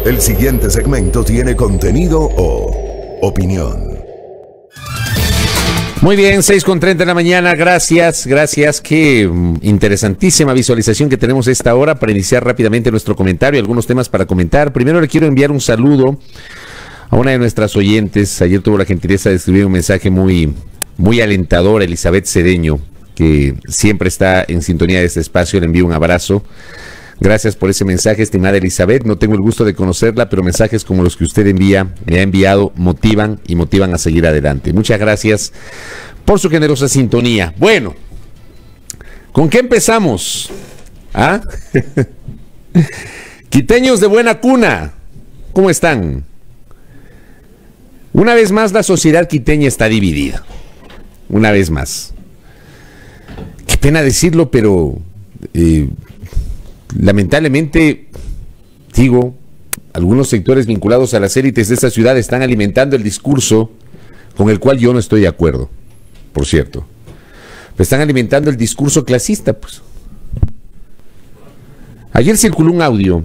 El siguiente segmento tiene contenido o opinión. Muy bien, 6:30 de la mañana, gracias. Qué interesantísima visualización que tenemos a esta hora para iniciar rápidamente nuestro comentario, algunos temas para comentar. Primero le quiero enviar un saludo a una de nuestras oyentes. Ayer tuvo la gentileza de escribir un mensaje muy alentador, Elizabeth Cedeño, que siempre está en sintonía de este espacio. Le envío un abrazo. Gracias por ese mensaje, estimada Elizabeth. No tengo el gusto de conocerla, pero mensajes como los que usted me ha enviado, motivan a seguir adelante. Muchas gracias por su generosa sintonía. Bueno, ¿con qué empezamos? ¿Ah? Quiteños de buena cuna, ¿cómo están? Una vez más, la sociedad quiteña está dividida. Una vez más. Qué pena decirlo, pero lamentablemente, digo, algunos sectores vinculados a las élites de esta ciudad están alimentando el discurso con el cual yo no estoy de acuerdo, por cierto. Pero están alimentando el discurso clasista, pues. Ayer circuló un audio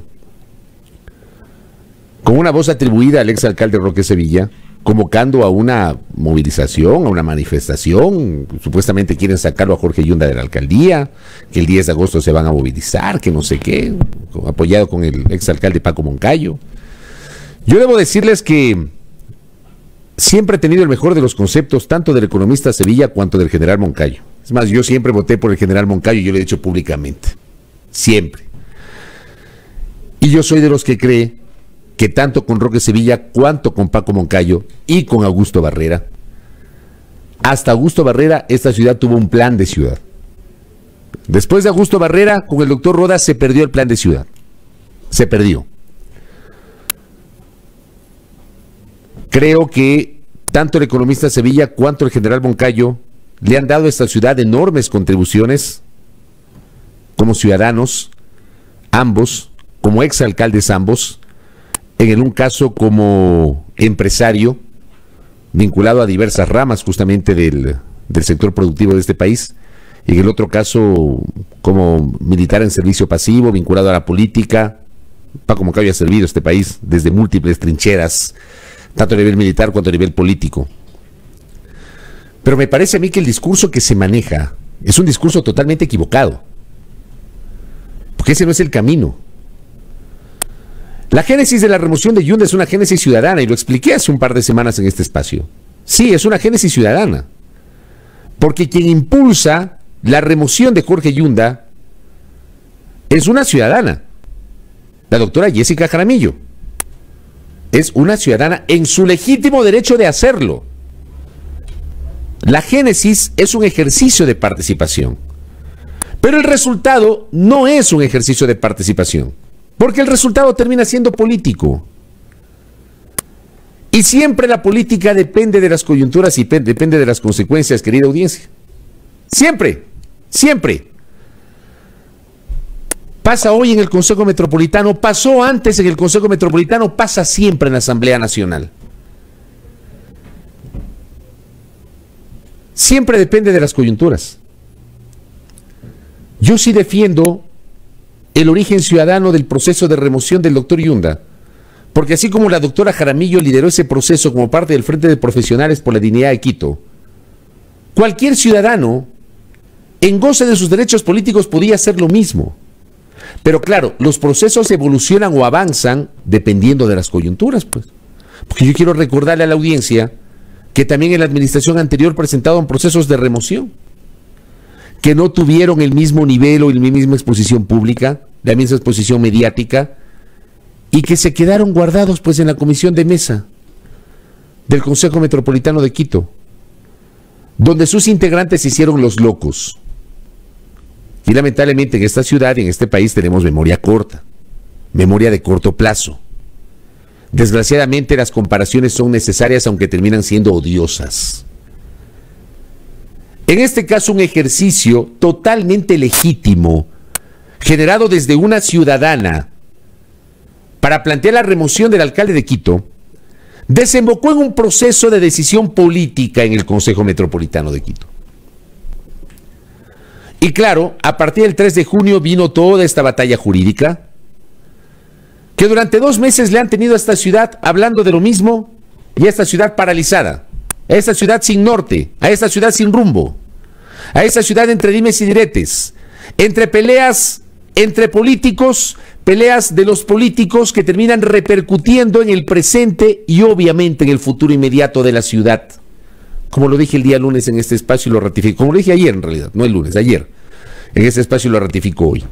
con una voz atribuida al exalcalde Roque Sevilla, convocando a una movilización, a una manifestación. Supuestamente quieren sacarlo a Jorge Yunda de la alcaldía, que el 10 de agosto se van a movilizar, que no sé qué, apoyado con el exalcalde Paco Moncayo. Yo debo decirles que siempre he tenido el mejor de los conceptos, tanto del economista Sevilla cuanto del general Moncayo. Es más, yo siempre voté por el general Moncayo, yo lo he dicho públicamente. Siempre. Y yo soy de los que cree que tanto con Roque Sevilla cuanto con Paco Moncayo y con Augusto Barrera, hasta Augusto Barrera, esta ciudad tuvo un plan de ciudad. Después de Augusto Barrera, con el doctor Rodas se perdió el plan de ciudad. Se perdió. Creo que tanto el economista Sevilla cuanto el general Moncayo le han dado a esta ciudad enormes contribuciones como ciudadanos, ambos, como exalcaldes ambos, en un caso como empresario, vinculado a diversas ramas justamente del sector productivo de este país, y en el otro caso como militar en servicio pasivo, vinculado a la política. Paco Moncayo ha servido a este país desde múltiples trincheras, tanto a nivel militar cuanto a nivel político. Pero me parece a mí que el discurso que se maneja es un discurso totalmente equivocado, porque ese no es el camino. La génesis de la remoción de Yunda es una génesis ciudadana, y lo expliqué hace un par de semanas en este espacio. Sí, es una génesis ciudadana, porque quien impulsa la remoción de Jorge Yunda es una ciudadana, la doctora Jessica Jaramillo. Es una ciudadana en su legítimo derecho de hacerlo. La génesis es un ejercicio de participación, pero el resultado no es un ejercicio de participación, porque el resultado termina siendo político. Y siempre la política depende de las coyunturas y depende de las consecuencias, querida audiencia. Siempre, siempre. Pasa hoy en el Consejo Metropolitano, pasó antes en el Consejo Metropolitano, pasa siempre en la Asamblea Nacional. Siempre depende de las coyunturas. Yo sí defiendo el origen ciudadano del proceso de remoción del doctor Yunda, porque así como la doctora Jaramillo lideró ese proceso como parte del Frente de Profesionales por la Dignidad de Quito, cualquier ciudadano en goce de sus derechos políticos podía hacer lo mismo. Pero claro, los procesos evolucionan o avanzan dependiendo de las coyunturas, pues. Porque yo quiero recordarle a la audiencia que también en la administración anterior presentaban procesos de remoción que no tuvieron el mismo nivel o la misma exposición pública, la misma exposición mediática, y que se quedaron guardados pues en la comisión de mesa del Consejo Metropolitano de Quito, donde sus integrantes se hicieron los locos. Y lamentablemente en esta ciudad y en este país tenemos memoria corta, memoria de corto plazo. Desgraciadamente las comparaciones son necesarias, aunque terminan siendo odiosas. En este caso, un ejercicio totalmente legítimo, generado desde una ciudadana para plantear la remoción del alcalde de Quito, desembocó en un proceso de decisión política en el Consejo Metropolitano de Quito. Y claro, a partir del 3 de junio vino toda esta batalla jurídica, que durante 2 meses le han tenido a esta ciudad hablando de lo mismo y a esta ciudad paralizada, a esta ciudad sin norte, a esta ciudad sin rumbo, a esta ciudad entre dimes y diretes, entre peleas entre políticos, peleas de los políticos que terminan repercutiendo en el presente y obviamente en el futuro inmediato de la ciudad. Como lo dije el día lunes en este espacio y lo ratifico, como lo dije ayer en realidad, no el lunes, ayer, en este espacio y lo ratifico hoy.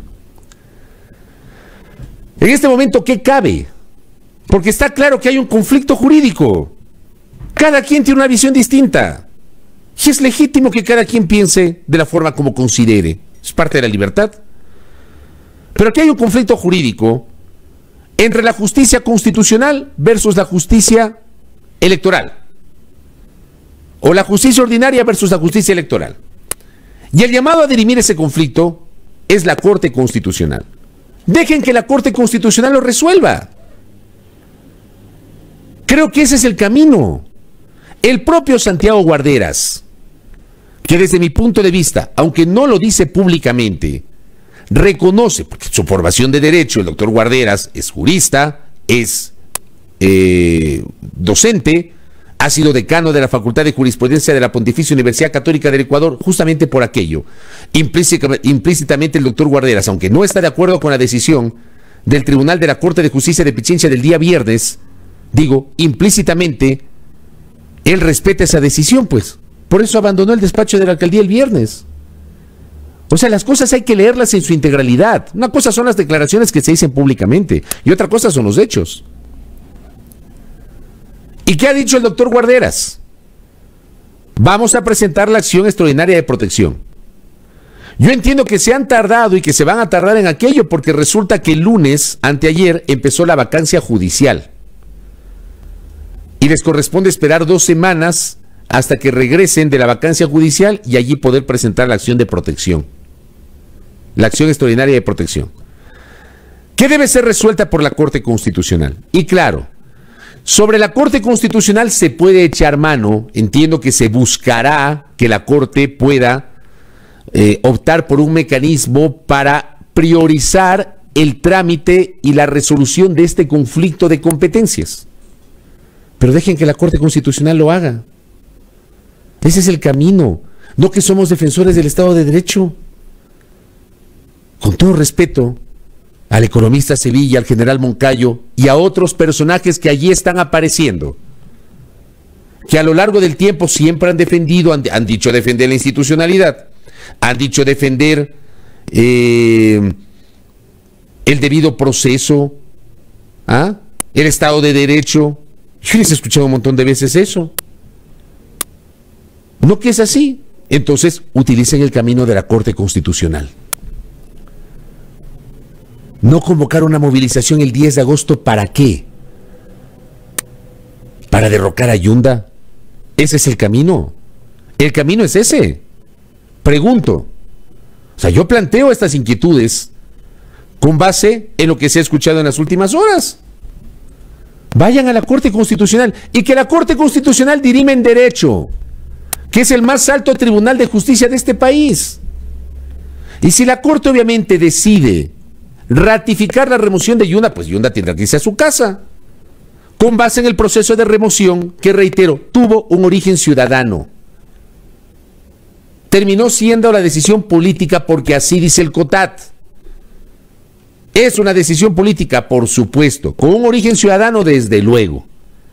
En este momento, ¿qué cabe? Porque está claro que hay un conflicto jurídico. Cada quien tiene una visión distinta. Y es legítimo que cada quien piense de la forma como considere. Es parte de la libertad. Pero aquí hay un conflicto jurídico entre la justicia constitucional versus la justicia electoral. O la justicia ordinaria versus la justicia electoral. Y el llamado a dirimir ese conflicto es la Corte Constitucional. Dejen que la Corte Constitucional lo resuelva. Creo que ese es el camino. El propio Santiago Guarderas, que desde mi punto de vista, aunque no lo dice públicamente, reconoce, porque su formación de derecho, el doctor Guarderas es jurista, es docente, ha sido decano de la Facultad de Jurisprudencia de la Pontificia Universidad Católica del Ecuador, justamente por aquello. Implícitamente el doctor Guarderas, aunque no está de acuerdo con la decisión del Tribunal de la Corte de Justicia de Pichincha del día viernes, digo, implícitamente, él respeta esa decisión, pues. Por eso abandonó el despacho de la alcaldía el viernes. O sea, las cosas hay que leerlas en su integralidad. Una cosa son las declaraciones que se dicen públicamente y otra cosa son los hechos. ¿Y qué ha dicho el doctor Guarderas? Vamos a presentar la acción extraordinaria de protección. Yo entiendo que se han tardado y que se van a tardar en aquello porque resulta que el lunes, anteayer, empezó la vacancia judicial. Y les corresponde esperar 2 semanas hasta que regresen de la vacancia judicial y allí poder presentar la acción de protección. La acción extraordinaria de protección. ¿Qué debe ser resuelta por la Corte Constitucional? Y claro, sobre la Corte Constitucional se puede echar mano, entiendo que se buscará que la Corte pueda optar por un mecanismo para priorizar el trámite y la resolución de este conflicto de competencias. Pero dejen que la Corte Constitucional lo haga. Ese es el camino, no que somos defensores del Estado de Derecho. Con todo respeto al economista Sevilla, al general Moncayo y a otros personajes que allí están apareciendo, que a lo largo del tiempo siempre han defendido, han dicho defender la institucionalidad, han dicho defender el debido proceso, el Estado de Derecho. Yo les he escuchado un montón de veces eso. No que es así. Entonces, utilicen el camino de la Corte Constitucional. No convocar una movilización el 10 de agosto, ¿para qué? ¿Para derrocar a Yunda? ¿Ese es el camino? El camino es ese. Pregunto. O sea, yo planteo estas inquietudes con base en lo que se ha escuchado en las últimas horas. Vayan a la Corte Constitucional y que la Corte Constitucional dirime en derecho, que es el más alto tribunal de justicia de este país. Y si la Corte obviamente decide ratificar la remoción de Yunda, pues Yunda tendrá que irse a su casa, con base en el proceso de remoción que, reitero, tuvo un origen ciudadano. Terminó siendo la decisión política porque así dice el COTAT. Es una decisión política, por supuesto, con un origen ciudadano, desde luego.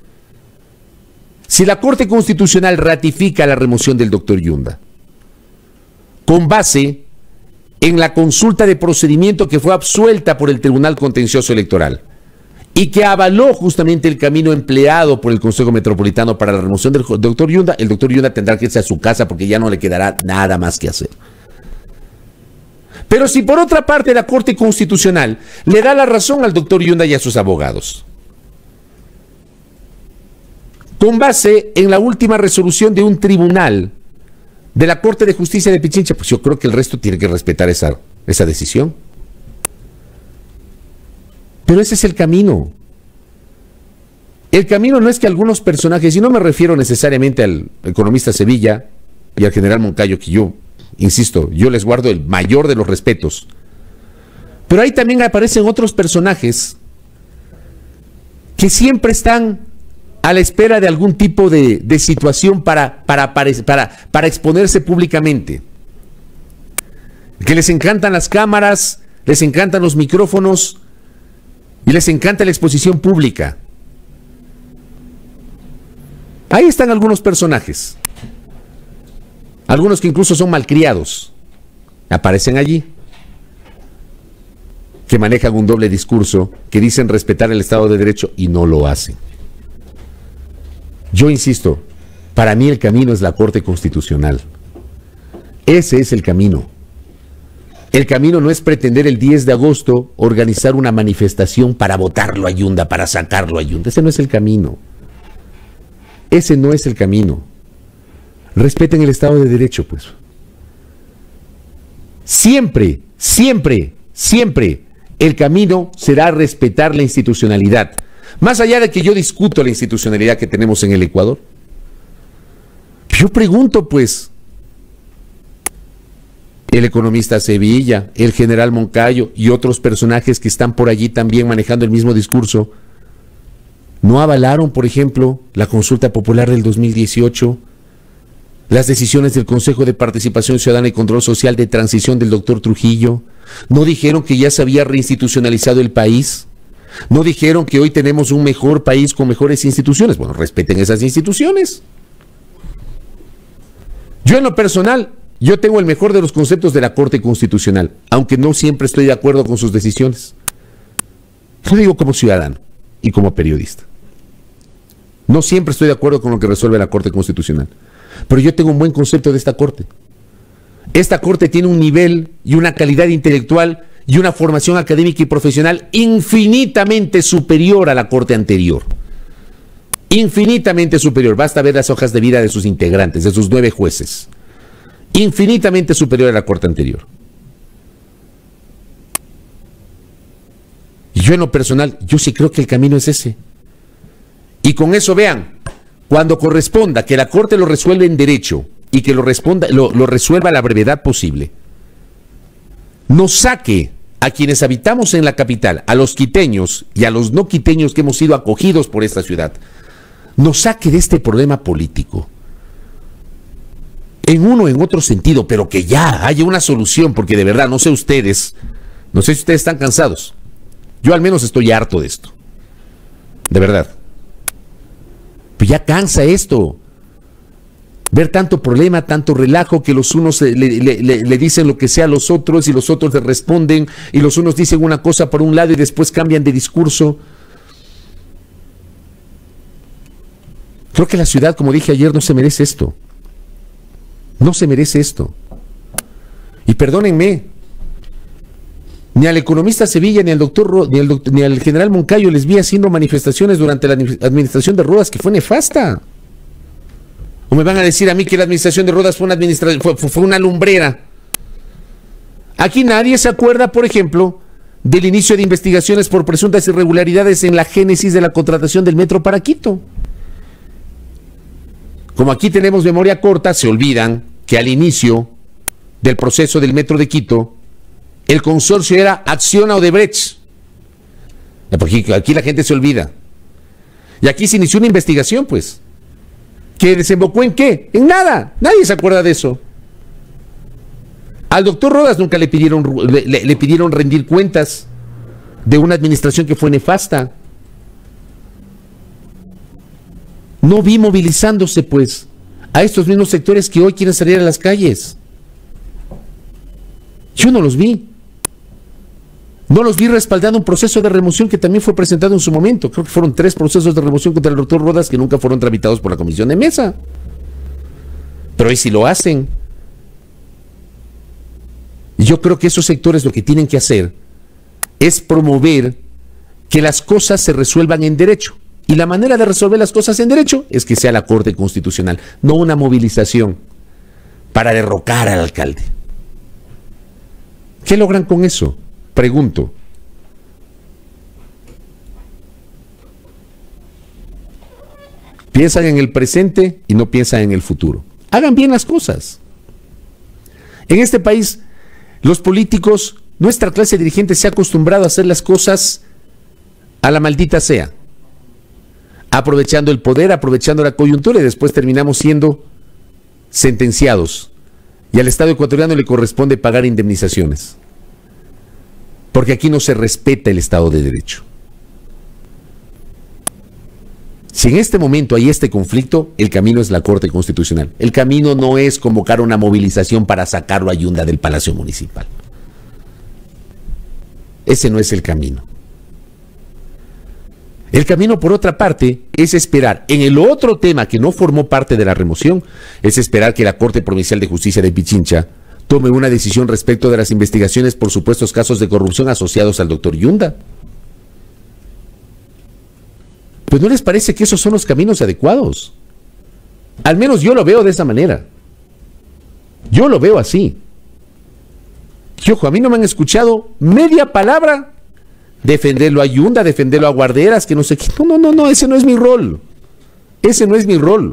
Si la Corte Constitucional ratifica la remoción del doctor Yunda, con base en la consulta de procedimiento que fue absuelta por el Tribunal Contencioso Electoral y que avaló justamente el camino empleado por el Consejo Metropolitano para la remoción del doctor Yunda, el doctor Yunda tendrá que irse a su casa porque ya no le quedará nada más que hacer. Pero si por otra parte la Corte Constitucional le da la razón al doctor Yunda y a sus abogados, con base en la última resolución de un tribunal de la Corte de Justicia de Pichincha, pues yo creo que el resto tiene que respetar esa decisión. Pero ese es el camino. El camino no es que algunos personajes, y no me refiero necesariamente al economista Sevilla y al general Moncayo, que yo, insisto, yo les guardo el mayor de los respetos. Pero ahí también aparecen otros personajes que siempre están a la espera de algún tipo de situación para exponerse públicamente, que les encantan las cámaras, les encantan los micrófonos y les encanta la exposición pública. Ahí están algunos personajes, algunos que incluso son malcriados, aparecen allí, que manejan un doble discurso, que dicen respetar el Estado de Derecho y no lo hacen. Yo insisto, para mí el camino es la Corte Constitucional. Ese es el camino. El camino no es pretender el 10 de agosto organizar una manifestación para votarlo a Yunda, para sacarlo a Yunda. Ese no es el camino. Ese no es el camino. Respeten el Estado de Derecho, pues. Siempre, siempre, siempre el camino será respetar la institucionalidad. Más allá de que yo discuto la institucionalidad que tenemos en el Ecuador, yo pregunto, pues, el economista Sevilla, el general Moncayo y otros personajes que están por allí también manejando el mismo discurso, ¿no avalaron, por ejemplo, la consulta popular del 2018, las decisiones del Consejo de Participación Ciudadana y Control Social de transición del doctor Trujillo? ¿No dijeron que ya se había reinstitucionalizado el país? ¿No dijeron que hoy tenemos un mejor país con mejores instituciones? Bueno, respeten esas instituciones. Yo en lo personal, yo tengo el mejor de los conceptos de la Corte Constitucional, aunque no siempre estoy de acuerdo con sus decisiones. Lo digo como ciudadano y como periodista. No siempre estoy de acuerdo con lo que resuelve la Corte Constitucional, pero yo tengo un buen concepto de esta Corte. Esta Corte tiene un nivel y una calidad intelectual y una formación académica y profesional infinitamente superior a la Corte anterior. Infinitamente superior. Basta ver las hojas de vida de sus integrantes, de sus 9 jueces. Infinitamente superior a la Corte anterior. Y yo en lo personal, yo sí creo que el camino es ese. Y con eso vean, cuando corresponda que la Corte lo resuelva en derecho y que lo resuelva a la brevedad posible, nos saque a quienes habitamos en la capital, a los quiteños y a los no quiteños que hemos sido acogidos por esta ciudad, nos saque de este problema político. En uno o en otro sentido, pero que ya haya una solución, porque de verdad, no sé si ustedes están cansados. Yo al menos estoy harto de esto. De verdad. Pues ya cansa esto. Ver tanto problema, tanto relajo, que los unos le dicen lo que sea a los otros y los otros le responden y los unos dicen una cosa por un lado y después cambian de discurso. Creo que la ciudad, como dije ayer, no se merece esto. No se merece esto. Y perdónenme, ni al economista Sevilla, ni al doctor, ni al general Moncayo les vi haciendo manifestaciones durante la administración de Rodas, que fue nefasta. ¿O me van a decir a mí que la administración de Rodas fue una lumbrera? Aquí nadie se acuerda, por ejemplo, del inicio de investigaciones por presuntas irregularidades en la génesis de la contratación del metro para Quito. Como aquí tenemos memoria corta, se olvidan que al inicio del proceso del metro de Quito, el consorcio era Acciona Odebrecht. Porque aquí la gente se olvida. Y aquí se inició una investigación, pues. ¿Que desembocó en qué? En nada. Nadie se acuerda de eso. Al doctor Rodas nunca le pidieron rendir cuentas de una administración que fue nefasta. No vi movilizándose, pues, a estos mismos sectores que hoy quieren salir a las calles. Yo no los vi. No los vi respaldando un proceso de remoción que también fue presentado en su momento. Creo que fueron 3 procesos de remoción contra el doctor Rodas que nunca fueron tramitados por la comisión de mesa. Pero hoy sí lo hacen. Y yo creo que esos sectores lo que tienen que hacer es promover que las cosas se resuelvan en derecho. Y la manera de resolver las cosas en derecho es que sea la Corte Constitucional, no una movilización para derrocar al alcalde. ¿Qué logran con eso? Pregunto. Piensan en el presente y no piensan en el futuro. Hagan bien las cosas. En este país, los políticos, nuestra clase dirigente se ha acostumbrado a hacer las cosas a la maldita sea. aprovechando el poder, aprovechando la coyuntura, y después terminamos siendo sentenciados. Y al Estado ecuatoriano le corresponde pagar indemnizaciones. Porque aquí no se respeta el Estado de Derecho. Si en este momento hay este conflicto, el camino es la Corte Constitucional. El camino no es convocar una movilización para sacarlo a Yunda del Palacio Municipal. Ese no es el camino. El camino, por otra parte, es esperar, en el otro tema que no formó parte de la remoción, es esperar que la Corte Provincial de Justicia de Pichincha tome una decisión respecto de las investigaciones por supuestos casos de corrupción asociados al doctor Yunda. Pues ¿no les parece que esos son los caminos adecuados? Al menos yo lo veo de esa manera. Yo lo veo así. Y ojo, a mí no me han escuchado media palabra defenderlo a Yunda, defenderlo a Guarderas, que no sé qué. No, ese no es mi rol. Ese no es mi rol.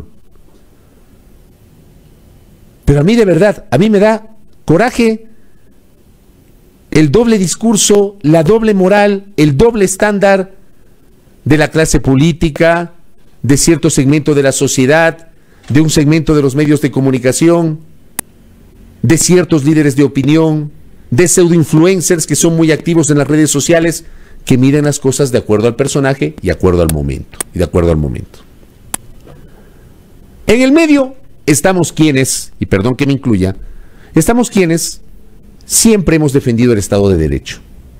Pero a mí de verdad, a mí me da coraje el doble discurso, la doble moral, el doble estándar de la clase política, de cierto segmento de la sociedad, de un segmento de los medios de comunicación, de ciertos líderes de opinión, de pseudoinfluencers que son muy activos en las redes sociales, que miden las cosas de acuerdo al personaje y de acuerdo al momento. En el medio estamos quienes, y perdón que me incluya, estamos quienes siempre hemos defendido el Estado de Derecho.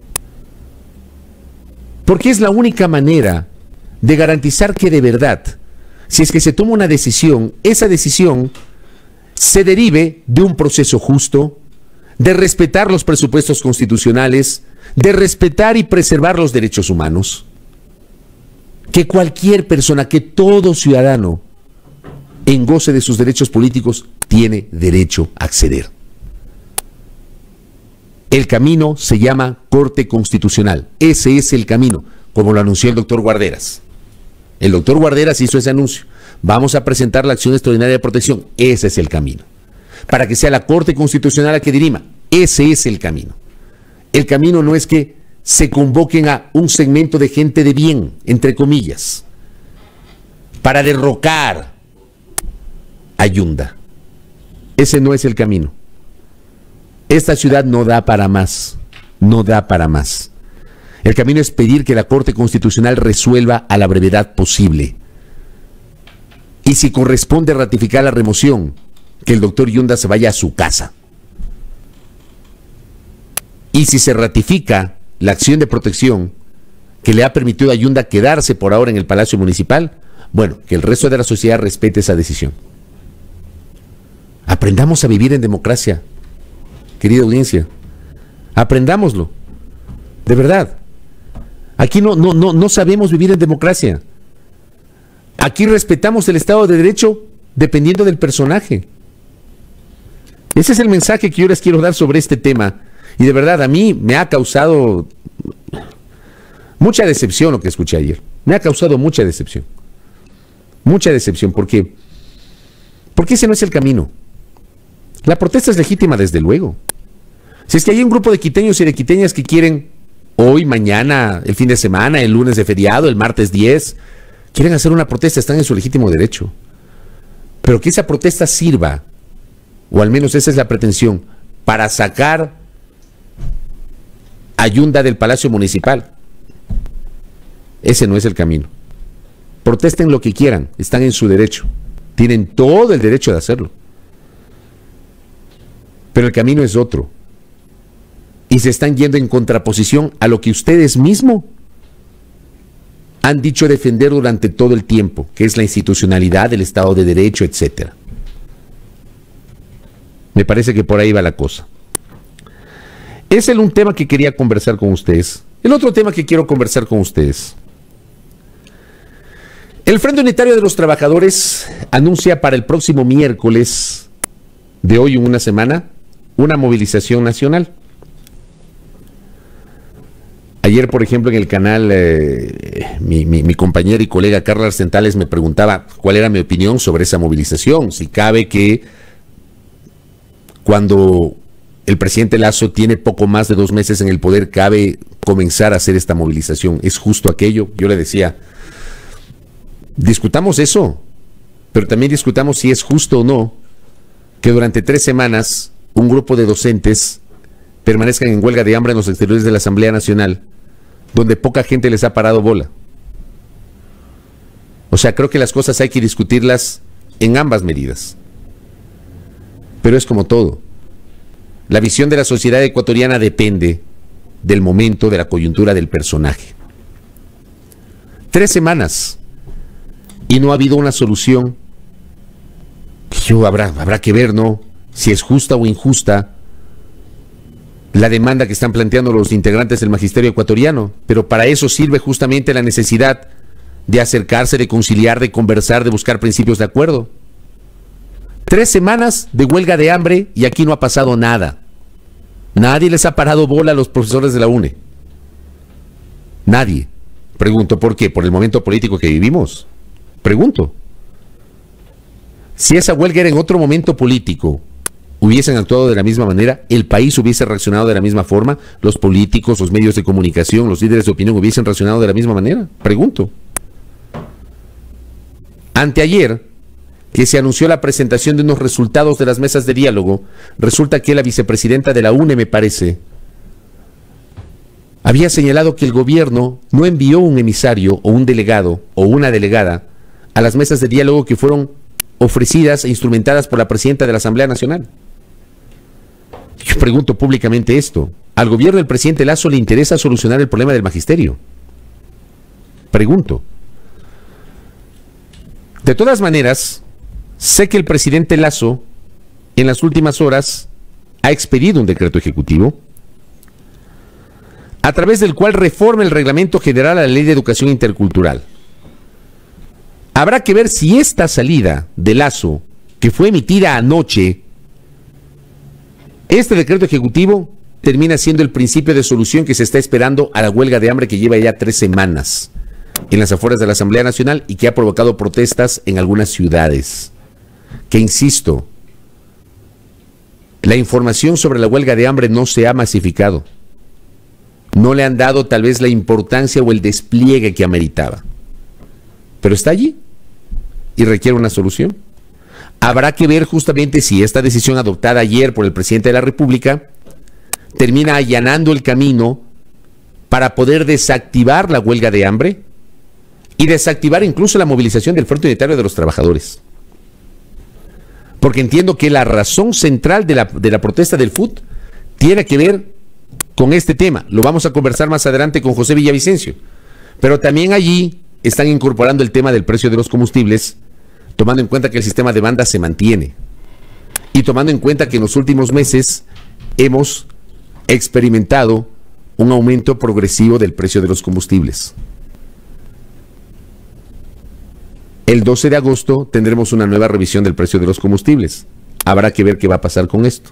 Porque es la única manera de garantizar que de verdad, si es que se toma una decisión, esa decisión se derive de un proceso justo, de respetar los presupuestos constitucionales, de respetar y preservar los derechos humanos. Que cualquier persona, que todo ciudadano, en goce de sus derechos políticos, tiene derecho a acceder. El camino se llama Corte Constitucional. Ese es el camino, como lo anunció el doctor Guarderas. El doctor Guarderas hizo ese anuncio. Vamos a presentar la acción extraordinaria de protección. Ese es el camino. Para que sea la Corte Constitucional la que dirima. Ese es el camino. El camino no es que se convoquen a un segmento de gente de bien, entre comillas, para derrocar a Yunda. Ese no es el camino. Esta ciudad no da para más, no da para más. El camino es pedir que la Corte Constitucional resuelva a la brevedad posible. Y si corresponde ratificar la remoción, que el doctor Yunda se vaya a su casa. Y si se ratifica la acción de protección que le ha permitido a Yunda quedarse por ahora en el Palacio Municipal, bueno, que el resto de la sociedad respete esa decisión. Aprendamos a vivir en democracia. Querida audiencia, aprendámoslo, de verdad. Aquí no sabemos vivir en democracia. Aquí respetamos el Estado de Derecho dependiendo del personaje. Ese es el mensaje que yo les quiero dar sobre este tema. Y de verdad, a mí me ha causado mucha decepción lo que escuché ayer. Me ha causado mucha decepción. Mucha decepción, porque ese no es el camino. La protesta es legítima, desde luego. Si es que hay un grupo de quiteños y de quiteñas que quieren hoy, mañana, el fin de semana, el lunes de feriado, el martes 10, quieren hacer una protesta, están en su legítimo derecho. Pero que esa protesta sirva, o al menos esa es la pretensión, para sacar a Yunda del Palacio Municipal. Ese no es el camino. Protesten lo que quieran, están en su derecho. Tienen todo el derecho de hacerlo. Pero el camino es otro. Y se están yendo en contraposición a lo que ustedes mismos han dicho defender durante todo el tiempo, que es la institucionalidad del Estado de Derecho, etc. Me parece que por ahí va la cosa. Ese es un tema que quería conversar con ustedes. El otro tema que quiero conversar con ustedes. El Frente Unitario de los Trabajadores anuncia para el próximo miércoles, de hoy en una semana, una movilización nacional. Ayer, por ejemplo, en el canal, mi compañera y colega Carla Arcentales me preguntaba cuál era mi opinión sobre esa movilización. Si cabe que cuando el presidente Lasso tiene poco más de 2 meses en el poder, cabe comenzar a hacer esta movilización. ¿Es justo aquello? Yo le decía, Discutamos eso, pero también discutamos si es justo o no que durante 3 semanas un grupo de docentes permanezcan en huelga de hambre en los exteriores de la Asamblea Nacional, donde poca gente les ha parado bola. O sea, creo que las cosas hay que discutirlas en ambas medidas. Pero es como todo. La visión de la sociedad ecuatoriana depende del momento, de la coyuntura del personaje. 3 semanas y no ha habido una solución. Habrá que ver, ¿no?, si es justa o injusta la demanda que están planteando los integrantes del magisterio ecuatoriano, pero para eso sirve justamente la necesidad de acercarse, de conciliar, de conversar, de buscar principios de acuerdo. 3 semanas de huelga de hambre y aquí no ha pasado nada. Nadie les ha parado bola a los profesores de la UNE. Nadie. Pregunto, ¿por qué? ¿Por el momento político que vivimos? Pregunto. Si esa huelga era en otro momento político, hubiesen actuado de la misma manera, el país hubiese reaccionado de la misma forma, los políticos, los medios de comunicación, los líderes de opinión hubiesen reaccionado de la misma manera. Pregunto. Anteayer, que se anunció la presentación de unos resultados de las mesas de diálogo, resulta que la vicepresidenta de la UNE, me parece, había señalado que el gobierno no envió un emisario o un delegado o una delegada a las mesas de diálogo que fueron ofrecidas e instrumentadas por la presidenta de la Asamblea Nacional. Yo pregunto públicamente esto. ¿Al gobierno del presidente Lasso le interesa solucionar el problema del magisterio? Pregunto. De todas maneras, sé que el presidente Lasso en las últimas horas ha expedido un decreto ejecutivo a través del cual reforma el reglamento general a la Ley de Educación Intercultural. Habrá que ver si esta salida de Lasso, que fue emitida anoche, este decreto ejecutivo termina siendo el principio de solución que se está esperando a la huelga de hambre que lleva ya 3 semanas en las afueras de la Asamblea Nacional y que ha provocado protestas en algunas ciudades. Que insisto, la información sobre la huelga de hambre no se ha masificado. No le han dado tal vez la importancia o el despliegue que ameritaba. Pero está allí y requiere una solución. Habrá que ver justamente si esta decisión adoptada ayer por el presidente de la República termina allanando el camino para poder desactivar la huelga de hambre y desactivar incluso la movilización del Frente Unitario de los Trabajadores. Porque entiendo que la razón central de la protesta del FUT tiene que ver con este tema. Lo vamos a conversar más adelante con José Villavicencio. Pero también allí están incorporando el tema del precio de los combustibles, tomando en cuenta que el sistema de banda se mantiene y tomando en cuenta que en los últimos meses hemos experimentado un aumento progresivo del precio de los combustibles. El 12 de agosto tendremos una nueva revisión del precio de los combustibles. Habrá que ver qué va a pasar con esto.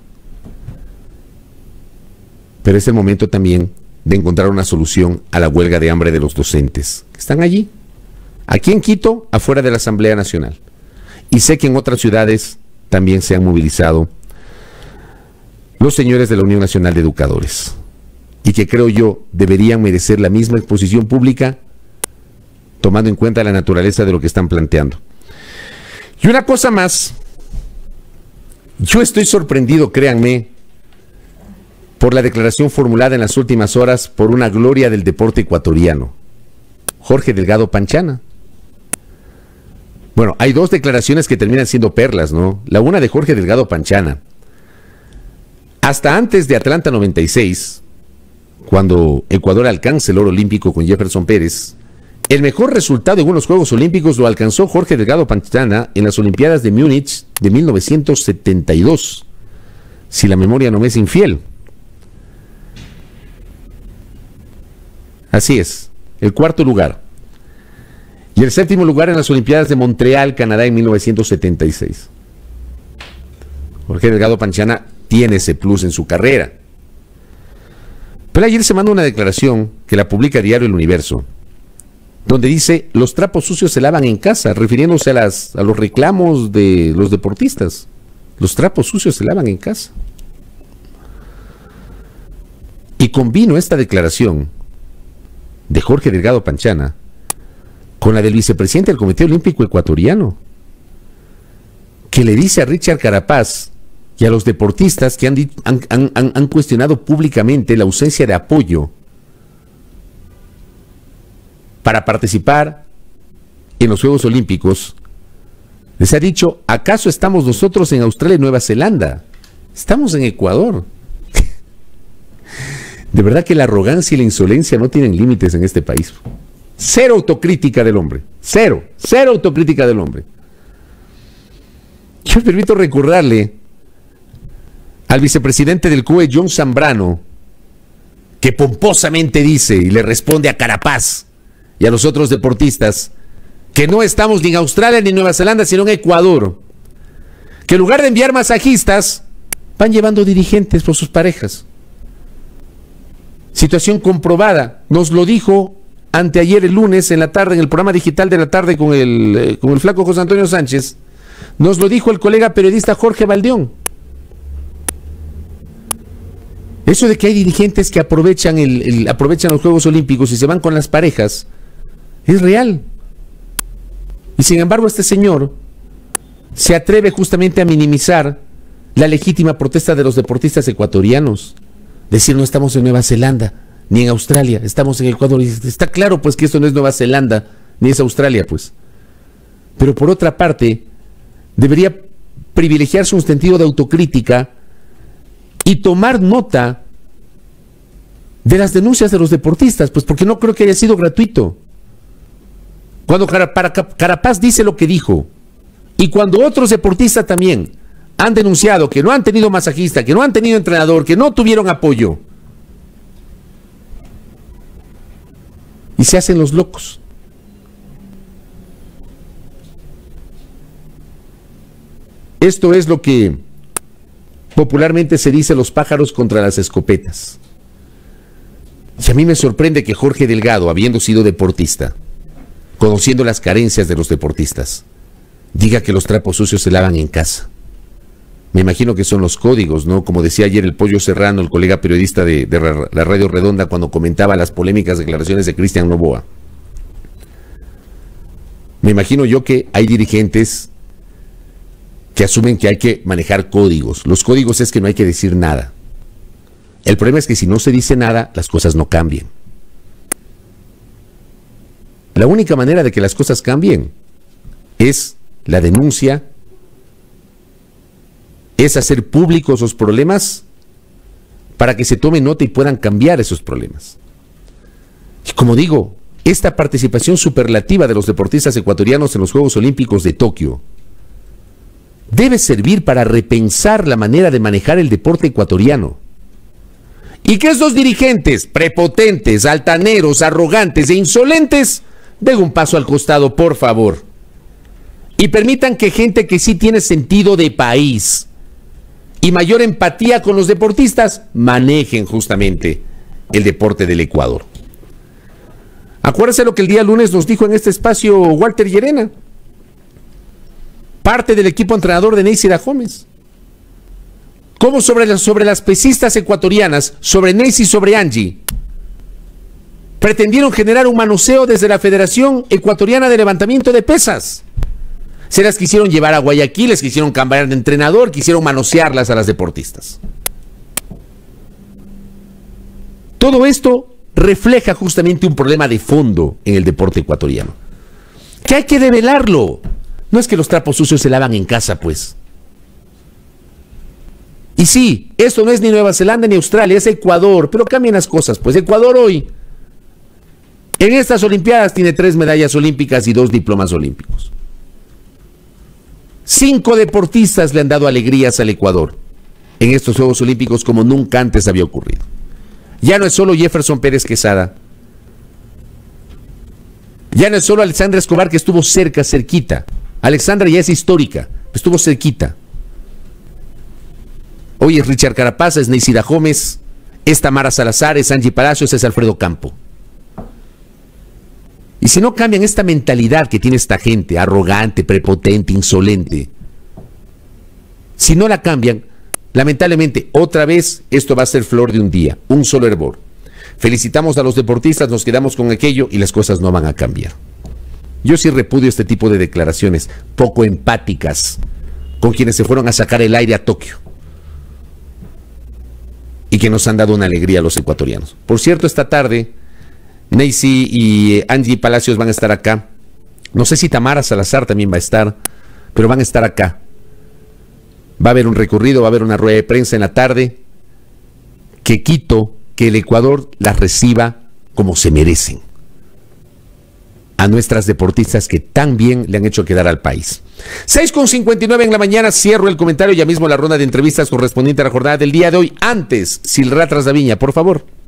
Pero es el momento también de encontrar una solución a la huelga de hambre de los docentes que están allí, aquí en Quito, afuera de la Asamblea Nacional. Y sé que en otras ciudades también se han movilizado los señores de la Unión Nacional de Educadores y que creo yo deberían merecer la misma exposición pública, tomando en cuenta la naturaleza de lo que están planteando. Y una cosa más, yo estoy sorprendido, créanme, por la declaración formulada en las últimas horas por una gloria del deporte ecuatoriano, Jorge Delgado Panchana. Bueno, hay 2 declaraciones que terminan siendo perlas, ¿no? La una de Jorge Delgado Panchana. Hasta antes de Atlanta 96, cuando Ecuador alcanza el oro olímpico con Jefferson Pérez, el mejor resultado en unos Juegos Olímpicos lo alcanzó Jorge Delgado Panchana en las Olimpiadas de Múnich de 1972, si la memoria no me es infiel. Así es, el 4º lugar. Y el 7º lugar en las Olimpiadas de Montreal, Canadá, en 1976. Jorge Delgado Panchana tiene ese plus en su carrera. Pero ayer se manda una declaración que la publica Diario El Universo, donde dice: los trapos sucios se lavan en casa, refiriéndose a los reclamos de los deportistas. Los trapos sucios se lavan en casa. Y combino esta declaración de Jorge Delgado Panchana con la del vicepresidente del Comité Olímpico Ecuatoriano, que le dice a Richard Carapaz y a los deportistas que han cuestionado públicamente la ausencia de apoyo para participar en los Juegos Olímpicos, les ha dicho: ¿acaso estamos nosotros en Australia y Nueva Zelanda? Estamos en Ecuador. De verdad que la arrogancia y la insolencia no tienen límites en este país. Cero autocrítica del hombre. Cero autocrítica del hombre. Yo me permito recordarle al vicepresidente del CUE, John Zambrano, que pomposamente dice y le responde a Carapaz y a los otros deportistas que no estamos ni en Australia ni en Nueva Zelanda, sino en Ecuador. Que en lugar de enviar masajistas, van llevando dirigentes por sus parejas. Situación comprobada. Nos lo dijo anteayer, el lunes, en la tarde, en el programa digital de la tarde con el flaco José Antonio Sánchez. Nos lo dijo el colega periodista Jorge Valdeón. Eso de que hay dirigentes que aprovechan los Juegos Olímpicos y se van con las parejas es real. Y sin embargo este señor se atreve justamente a minimizar la legítima protesta de los deportistas ecuatorianos. Decir: no estamos en Nueva Zelanda ni en Australia, estamos en Ecuador. Y está claro pues que esto no es Nueva Zelanda ni es Australia pues. Pero por otra parte debería privilegiarse un sentido de autocrítica y tomar nota de las denuncias de los deportistas, pues porque no creo que haya sido gratuito. Cuando Carapaz dice lo que dijo, y cuando otros deportistas también han denunciado que no han tenido masajista, que no han tenido entrenador, que no tuvieron apoyo, y se hacen los locos. Esto es lo que popularmente se dice: los pájaros contra las escopetas. Y a mí me sorprende que Jorge Delgado, habiendo sido deportista, conociendo las carencias de los deportistas, diga que los trapos sucios se lavan en casa. Me imagino que son los códigos, ¿no? Como decía ayer el Pollo Serrano, el colega periodista de la Radio Redonda, cuando comentaba las polémicas declaraciones de Cristian Noboa. Me imagino yo que hay dirigentes que asumen que hay que manejar códigos. Los códigos es que no hay que decir nada. El problema es que si no se dice nada, las cosas no cambian. La única manera de que las cosas cambien es la denuncia, es hacer públicos los problemas para que se tome nota y puedan cambiar esos problemas. Y como digo, esta participación superlativa de los deportistas ecuatorianos en los Juegos Olímpicos de Tokio debe servir para repensar la manera de manejar el deporte ecuatoriano. Y que esos dirigentes prepotentes, altaneros, arrogantes e insolentes den un paso al costado, por favor. Y permitan que gente que sí tiene sentido de país y mayor empatía con los deportistas manejen justamente el deporte del Ecuador. Acuérdense lo que el día lunes nos dijo en este espacio Walter Llerena, parte del equipo entrenador de Neisy Dahomes. Cómo sobre las pesistas ecuatorianas, sobre Neisy y sobre Angie, pretendieron generar un manoseo desde la Federación Ecuatoriana de Levantamiento de Pesas. Se las quisieron llevar a Guayaquil, les quisieron cambiar de entrenador, quisieron manosearlas a las deportistas. Todo esto refleja justamente un problema de fondo en el deporte ecuatoriano, que hay que develarlo. No es que los trapos sucios se lavan en casa, pues. Y sí, esto no es ni Nueva Zelanda ni Australia, es Ecuador, pero cambian las cosas, pues. Ecuador hoy, en estas Olimpiadas, tiene 3 medallas olímpicas y 2 diplomas olímpicos. 5 deportistas le han dado alegrías al Ecuador en estos Juegos Olímpicos como nunca antes había ocurrido. Ya no es solo Jefferson Pérez Quesada, ya no es solo Alexandra Escobar, que estuvo cerquita. Alexandra ya es histórica, estuvo cerquita. Hoy es Richard Carapaz, es Neisy Dahomes, es Tamara Salazar, es Angie Palacios, es Alfredo Campo. Y si no cambian esta mentalidad que tiene esta gente, arrogante, prepotente, insolente, si no la cambian, lamentablemente, otra vez, esto va a ser flor de un día, un solo hervor. Felicitamos a los deportistas, nos quedamos con aquello y las cosas no van a cambiar. Yo sí repudio este tipo de declaraciones poco empáticas con quienes se fueron a sacar el aire a Tokio y que nos han dado una alegría a los ecuatorianos. Por cierto, esta tarde Neisy y Angie Palacios van a estar acá. No sé si Tamara Salazar también va a estar, pero van a estar acá. Va a haber un recorrido, va a haber una rueda de prensa en la tarde. Que Quito, que el Ecuador las reciba como se merecen a nuestras deportistas que tan bien le han hecho quedar al país. 6:59 en la mañana, cierro el comentario, ya mismo la ronda de entrevistas correspondiente a la jornada del día de hoy. Antes, Silra Trasdaviña, por favor.